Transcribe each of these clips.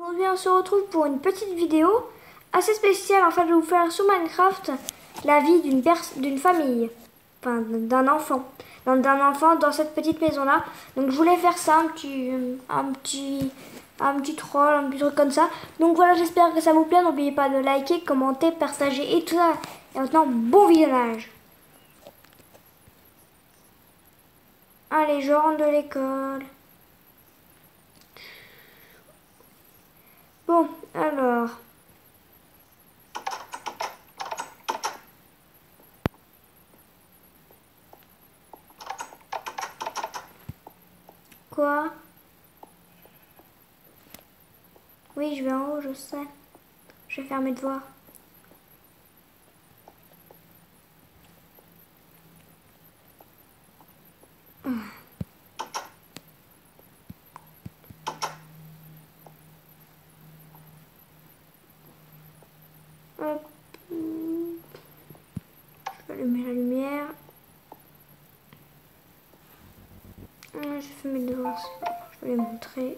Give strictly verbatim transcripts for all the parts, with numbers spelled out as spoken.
Aujourd'hui on se retrouve pour une petite vidéo assez spéciale. En fait, je vais vous faire sur Minecraft la vie d'une d'une famille, enfin d'un enfant, d'un enfant dans cette petite maison là. Donc je voulais faire ça, un petit, un petit, un petit troll, un petit truc comme ça. Donc voilà, j'espère que ça vous plaît. N'oubliez pas de liker, commenter, partager et tout ça. Et maintenant, bon visionnage. Allez, je rentre de l'école. Bon, alors. Quoi? Oui, je vais en haut, je sais. Je vais faire mes devoirs. Hop. Je vais allumer la lumière. Je fais mes devoirs. Je vais les montrer.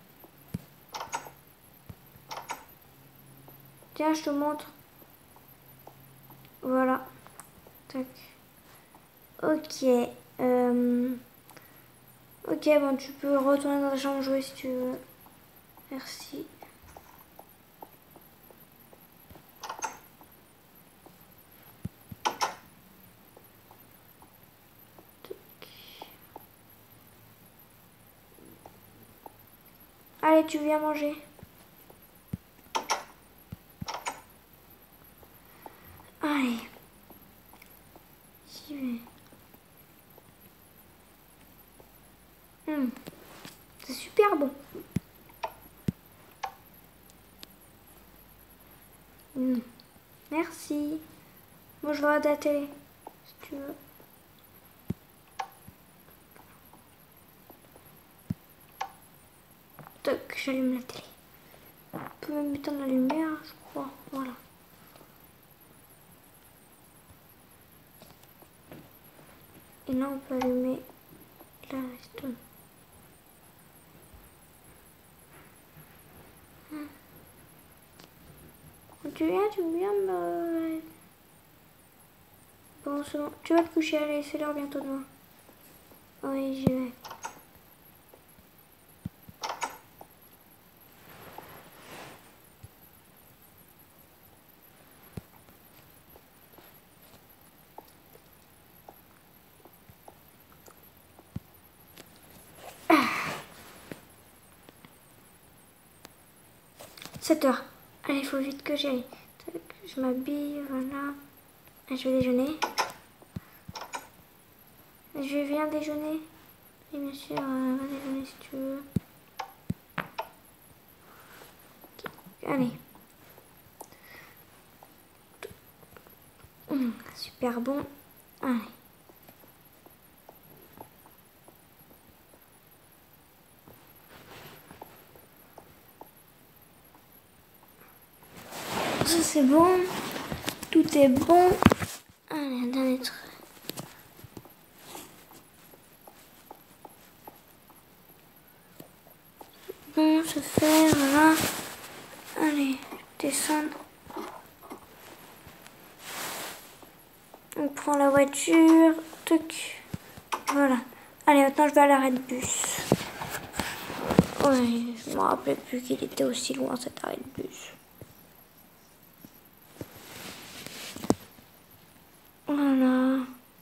Tiens, je te montre. Voilà. Tac. Ok. Euh... Ok, bon, tu peux retourner dans ta chambre jouer si tu veux. Merci. Allez, tu viens manger. Allez. J'y vais. Mmh. C'est super bon. Mmh. Merci. Moi, je vais regarder la télé, si tu veux. Toc, j'allume la télé. On peut même éteindre la lumière, je crois. Voilà. Et là, on peut allumer la stone. Hum. Tu viens, tu viens me... Bon, c'est bon. Tu vas te coucher, allez, c'est l'heure bientôt demain. Oui, j'y vais. sept heures. Allez, il faut vite que j'aille. Je m'habille, voilà. Je vais déjeuner. Je viens déjeuner. Et bien sûr, euh, va déjeuner si tu veux. Allez. Mmh, super bon. Allez. Ça c'est bon. Tout est bon. Allez, un dernier truc. Bon, se fait, voilà. Allez, descendre. On prend la voiture. Tuc. Voilà. Allez, maintenant je vais à l'arrêt de bus. Oui, je me rappelais plus qu'il était aussi loin cet arrêt de bus. Voilà.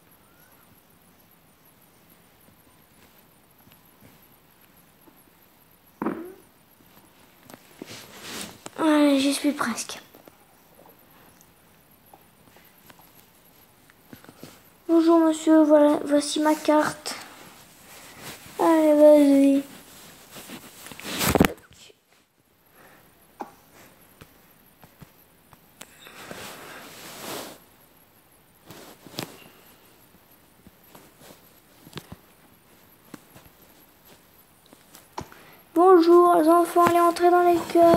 Allez, j'y suis presque. Bonjour monsieur, voilà, voici ma carte. Allez, vas-y. Bonjour les enfants, allez entrer dans l'école.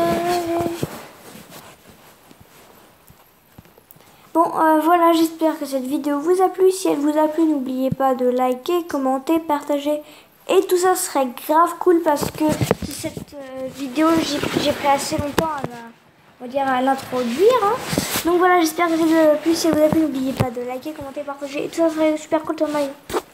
Bon, euh, voilà, j'espère que cette vidéo vous a plu. Si elle vous a plu, n'oubliez pas de liker, commenter, partager Et tout ça serait grave cool parce que cette euh, vidéo, j'ai pris assez longtemps à, la, on va dire, à l'introduire. Hein. Donc voilà, j'espère que ça vous a plu. Si ça vous a plu, n'oubliez pas de liker, commenter, partager. Et tout ça serait super cool.